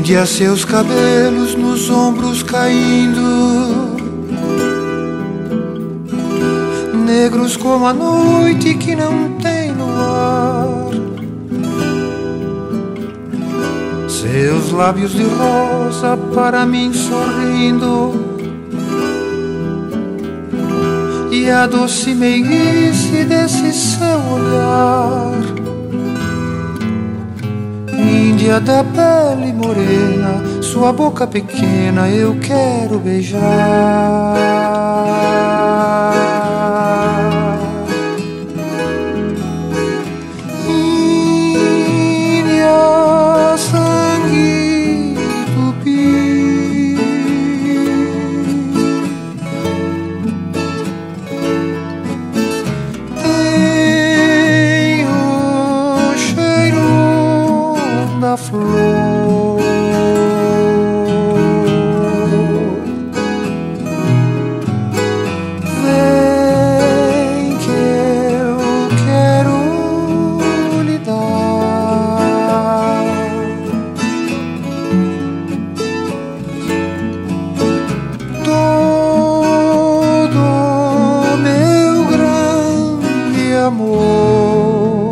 Índia, seus cabelos nos ombros caindo, negros como a noite que não tem luar. Seus lábios de rosa para mim sorrindo, e a doce meiguice desse seu olhar. Índia da pele morena, sua boca pequena eu quero beijar. Índia, sangue tupi, tem o cheiro da flor. Vem que eu quero lhe dar todo meu grande amor.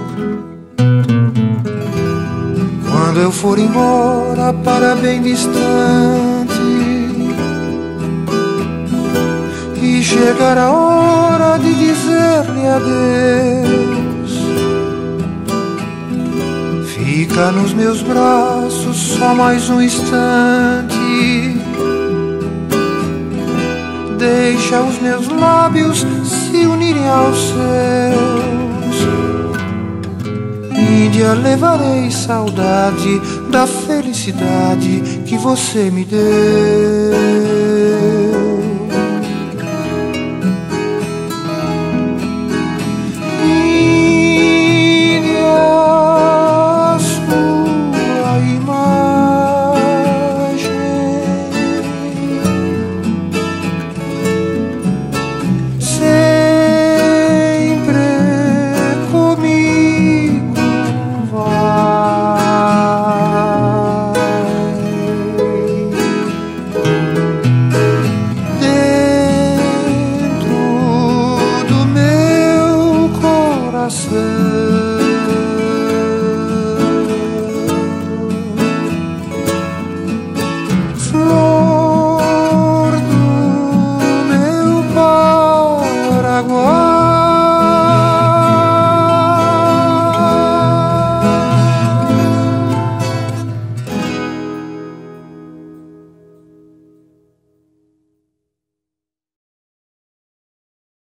Quando eu for embora para bem distante e chegar a hora de dizer-lhe adeus, fica nos meus braços só mais um instante, deixa os meus lábios se unirem aos seus. Índia, levarei saudade da felicidade que você me deu. Dentro do meu coração.